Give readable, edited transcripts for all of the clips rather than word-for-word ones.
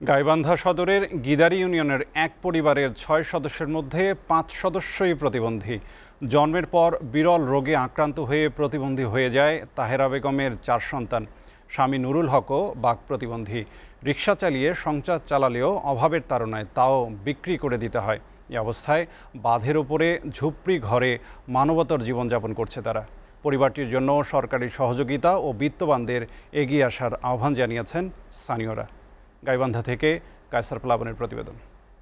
গাইবান্ধা সদরের গিদারি ইউনিয়নের এক পরিবারের ৬ সদস্যের মধ্যে ৫ সদস্যই প্রতিবন্ধী। জন্মের পর বিরল রোগে আক্রান্ত হয়ে প্রতিবন্ধী হয়ে যায় তাহেরা বেগমের ৪ সন্তান। স্বামী নুরুল হকও বাক প্রতিবন্ধী। রিকশা চালিয়ে সংসার চালালেও অভাবের তাড়নায় তাও বিক্রি করে দিতে হয়। এই অবস্থায় বাঁধের ওপরে ঝুপড়ি ঘরে মানবতর জীবনযাপন করছে তারা। পরিবারটির জন্য সরকারি সহযোগিতা ও বিত্তবানদের এগিয়ে আসার আহ্বান জানিয়েছেন স্থানীয়রা। গাইবান্ধা থেকে কায়সার প্লাবনের প্রতিবেদন।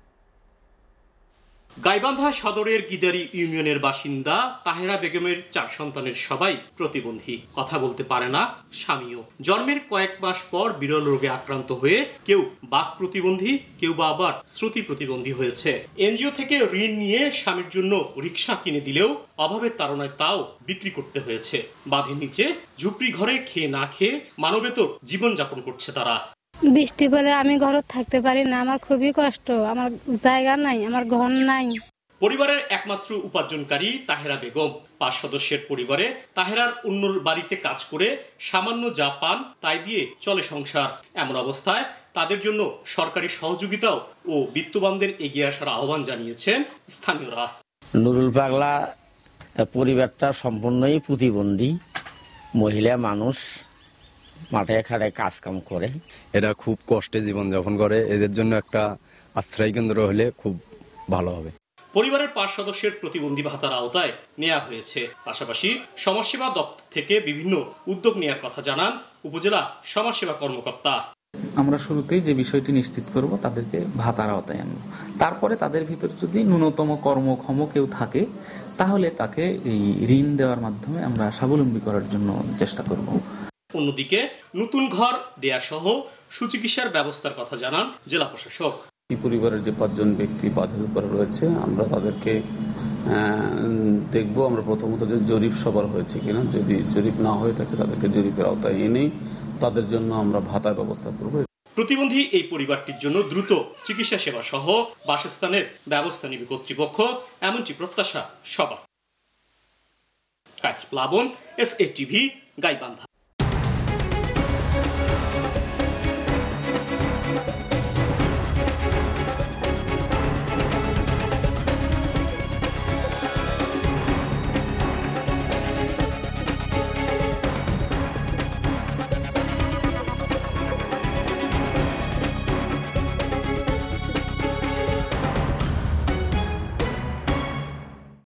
গাইবান্ধা সদরের গিদারি ইউনিয়নের বাসিন্দা তাহেরা বেগমের ৪ সন্তানের সবাই প্রতিবন্ধী। কথা বলতে পারে না স্বামীও। জন্মের কয়েক মাস পর বিরল রোগে আক্রান্ত হয়ে কেউ বাক প্রতিবন্ধী, কেউ বা আবার শ্রুতি প্রতিবন্ধী হয়েছে। এনজিও থেকে ঋণ নিয়ে স্বামীর জন্য রিকশা কিনে দিলেও অভাবের তাড়নায় তাও বিক্রি করতে হয়েছে। বাঁধের নিচে ঝুপড়ি ঘরে খেয়ে না খেয়ে মানবেতর জীবনযাপন করছে তারা। বৃষ্টি পেলে আমি ঘরে থাকতে পারি না, আমার খুবই কষ্ট, আমার জায়গা নাই, আমার ঘর নাই। পরিবারের একমাত্র উপার্জনকারী তাহেরা বেগম। ৫ সদস্যের পরিবারে তাহেরার অন্যর বাড়িতে কাজ করে সামান্য যা পান তাই দিয়ে চলে সংসার। এমন অবস্থায় তাদের জন্য সরকারি সহযোগিতাও ও বিত্তবানদের এগিয়ে আসার আহ্বান জানিয়েছেন স্থানীয়রা। নুরুল পাগলা পরিবারটা সম্পূর্ণই প্রতিবন্ধী। মহিলা মানুষ, মাঠে খাটে কাজ কাম করে। এরা খুব কষ্টে জীবনযাপন করে। এদের জন্য একটা আশ্রয় কেন্দ্র হলে খুব ভালো হবে। পরিবারের ৫ সদস্যের প্রতিবন্ধী ভাতার আওতায় নেওয়া হয়েছে। পাশাপাশি সমাজসেবা দপ্তর থেকে বিভিন্ন উদ্যোগ নেওয়ার কথা জানান উপজেলা সমাজসেবা কর্মকর্তা। আমরা শুরুতেই যে বিষয়টি নিশ্চিত করব, তাদেরকে ভাতার আওতায় আনবো। তারপরে তাদের ভিতরে যদি ন্যূনতম কর্মক্ষম কেউ থাকে তাহলে তাকে এই ঋণ দেওয়ার মাধ্যমে আমরা স্বাবলম্বী করার জন্য চেষ্টা করব। অন্যদিকে নতুন ঘর দেয়া সহ সুচিকিৎসার ব্যবস্থার কথা জানান জেলা প্রশাসক। এই পরিবারের যে ৫ জন ব্যক্তি বাঁধের উপরে রয়েছে, আমরা তাদেরকে দেখব আমরা প্রথমত যে জরিপ সবার হয়েছে কিনা। যদি জরিপ না হয়ে থাকে তাদেরকে জরিপের আওতায় এনেই তাদের জন্য আমরা ভাতার ব্যবস্থা করব। প্রতিবন্ধী এই পরিবারটির জন্য দ্রুত চিকিৎসা সেবা সহ বাসস্থানের ব্যবস্থা নেবে কর্তৃপক্ষ, এমনটি প্রত্যাশা সবার। কায়সার প্লাবন, SATV, গাইবান্ধা।